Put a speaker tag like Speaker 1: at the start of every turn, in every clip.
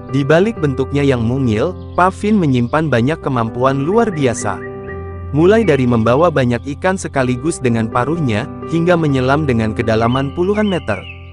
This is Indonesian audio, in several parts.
Speaker 1: Di balik bentuknya yang mungil, pavin menyimpan banyak kemampuan luar biasa. Mulai dari membawa banyak ikan sekaligus dengan paruhnya, hingga menyelam dengan kedalaman puluhan meter.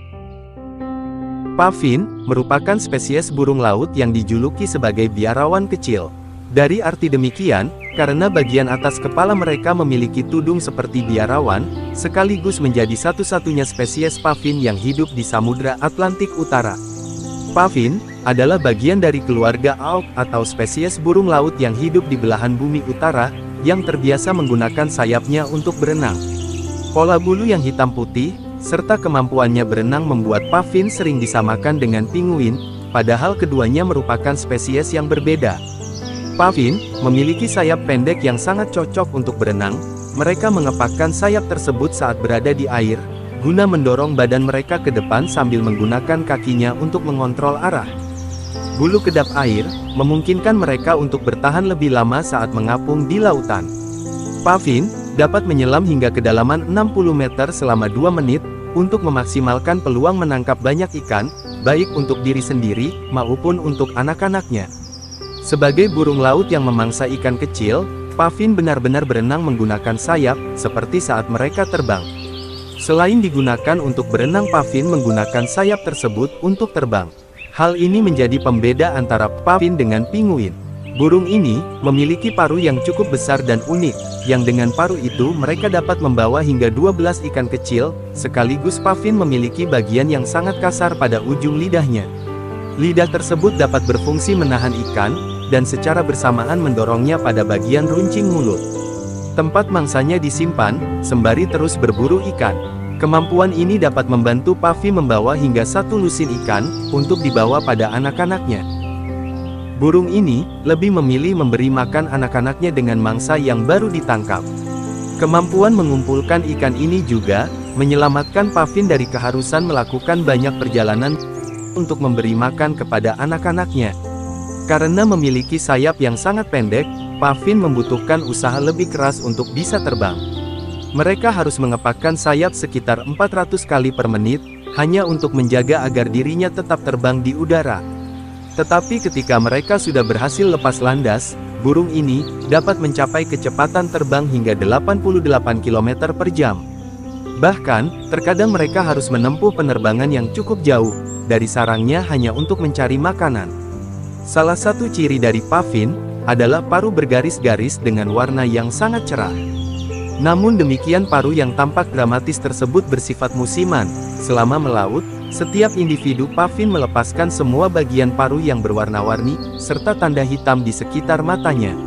Speaker 1: Pavin merupakan spesies burung laut yang dijuluki sebagai biarawan kecil. Dari arti demikian, karena bagian atas kepala mereka memiliki tudung seperti biarawan, sekaligus menjadi satu-satunya spesies pavin yang hidup di Samudra Atlantik Utara. Pavin adalah bagian dari keluarga auk atau spesies burung laut yang hidup di belahan bumi utara, yang terbiasa menggunakan sayapnya untuk berenang. Pola bulu yang hitam putih, serta kemampuannya berenang membuat pavin sering disamakan dengan pinguin, padahal keduanya merupakan spesies yang berbeda. Pavin memiliki sayap pendek yang sangat cocok untuk berenang. Mereka mengepakkan sayap tersebut saat berada di air, guna mendorong badan mereka ke depan sambil menggunakan kakinya untuk mengontrol arah. Bulu kedap air memungkinkan mereka untuk bertahan lebih lama saat mengapung di lautan. Pavin dapat menyelam hingga kedalaman 60 meter selama 2 menit, untuk memaksimalkan peluang menangkap banyak ikan, baik untuk diri sendiri, maupun untuk anak-anaknya. Sebagai burung laut yang memangsa ikan kecil, pavin benar-benar berenang menggunakan sayap, seperti saat mereka terbang. Selain digunakan untuk berenang, pavin menggunakan sayap tersebut untuk terbang. Hal ini menjadi pembeda antara pavin dengan pinguin. Burung ini memiliki paruh yang cukup besar dan unik, yang dengan paruh itu mereka dapat membawa hingga 12 ikan kecil, sekaligus pavin memiliki bagian yang sangat kasar pada ujung lidahnya. Lidah tersebut dapat berfungsi menahan ikan, dan secara bersamaan mendorongnya pada bagian runcing mulut. Tempat mangsanya disimpan, sembari terus berburu ikan. Kemampuan ini dapat membantu pavin membawa hingga 1 lusin ikan, untuk dibawa pada anak-anaknya. Burung ini lebih memilih memberi makan anak-anaknya dengan mangsa yang baru ditangkap. Kemampuan mengumpulkan ikan ini juga menyelamatkan pavin dari keharusan melakukan banyak perjalanan untuk memberi makan kepada anak-anaknya. Karena memiliki sayap yang sangat pendek, pavin membutuhkan usaha lebih keras untuk bisa terbang. Mereka harus mengepakkan sayap sekitar 400 kali per menit, hanya untuk menjaga agar dirinya tetap terbang di udara. Tetapi ketika mereka sudah berhasil lepas landas, burung ini dapat mencapai kecepatan terbang hingga 88 km per jam. Bahkan, terkadang mereka harus menempuh penerbangan yang cukup jauh dari sarangnya hanya untuk mencari makanan. Salah satu ciri dari pavin adalah paruh bergaris-garis dengan warna yang sangat cerah. Namun demikian, paruh yang tampak dramatis tersebut bersifat musiman. Selama melaut, setiap individu pavin melepaskan semua bagian paruh yang berwarna-warni, serta tanda hitam di sekitar matanya.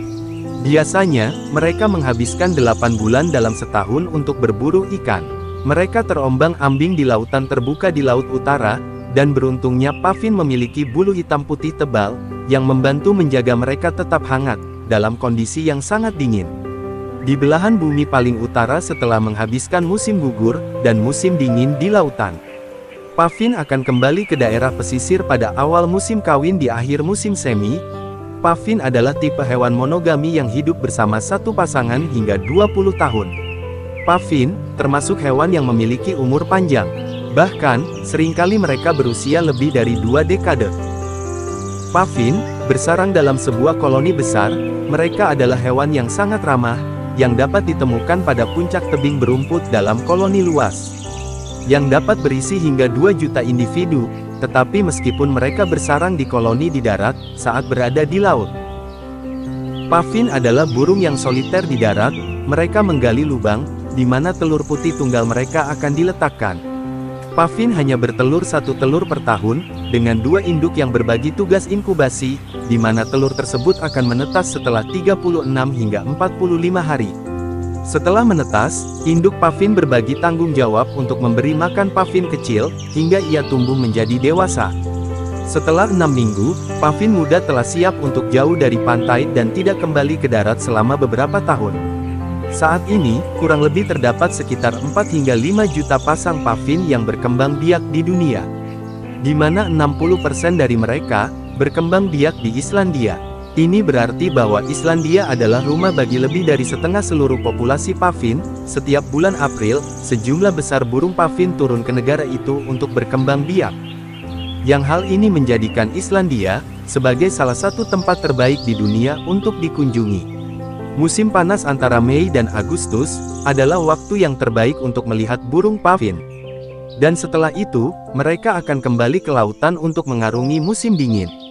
Speaker 1: Biasanya, mereka menghabiskan 8 bulan dalam setahun untuk berburu ikan. Mereka terombang-ambing di lautan terbuka di Laut Utara, dan beruntungnya pavin memiliki bulu hitam putih tebal, yang membantu menjaga mereka tetap hangat, dalam kondisi yang sangat dingin. Di belahan bumi paling utara setelah menghabiskan musim gugur, dan musim dingin di lautan, pavin akan kembali ke daerah pesisir pada awal musim kawin di akhir musim semi. Pavin adalah tipe hewan monogami yang hidup bersama satu pasangan hingga 20 tahun. Pavin termasuk hewan yang memiliki umur panjang. Bahkan, seringkali mereka berusia lebih dari 2 dekade. Pavin bersarang dalam sebuah koloni besar. Mereka adalah hewan yang sangat ramah, yang dapat ditemukan pada puncak tebing berumput dalam koloni luas, yang dapat berisi hingga 2 juta individu. Tetapi meskipun mereka bersarang di koloni di darat, saat berada di laut, pavin adalah burung yang soliter di darat. Mereka menggali lubang, di mana telur putih tunggal mereka akan diletakkan. Pavin hanya bertelur 1 telur per tahun, dengan 2 induk yang berbagi tugas inkubasi, di mana telur tersebut akan menetas setelah 36 hingga 45 hari. Setelah menetas, induk pavin berbagi tanggung jawab untuk memberi makan pavin kecil, hingga ia tumbuh menjadi dewasa. Setelah 6 minggu, pavin muda telah siap untuk jauh dari pantai dan tidak kembali ke darat selama beberapa tahun. Saat ini, kurang lebih terdapat sekitar 4 hingga 5 juta pasang pavin yang berkembang biak di dunia, di mana 60% dari mereka berkembang biak di Islandia. Ini berarti bahwa Islandia adalah rumah bagi lebih dari setengah seluruh populasi pavin. Setiap bulan April, sejumlah besar burung pavin turun ke negara itu untuk berkembang biak. yang hal ini menjadikan Islandia sebagai salah satu tempat terbaik di dunia untuk dikunjungi. Musim panas antara Mei dan Agustus adalah waktu yang terbaik untuk melihat burung pavin. Dan setelah itu, mereka akan kembali ke lautan untuk mengarungi musim dingin.